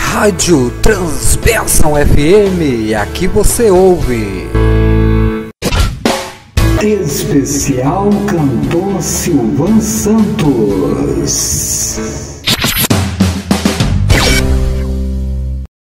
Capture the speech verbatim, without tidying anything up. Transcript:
Rádio Transbensão F M, aqui você ouve. Especial Cantor Silvan Santos.